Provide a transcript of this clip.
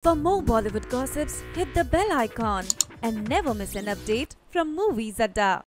For more Bollywood gossips, hit the bell icon and never miss an update from Movies Adda.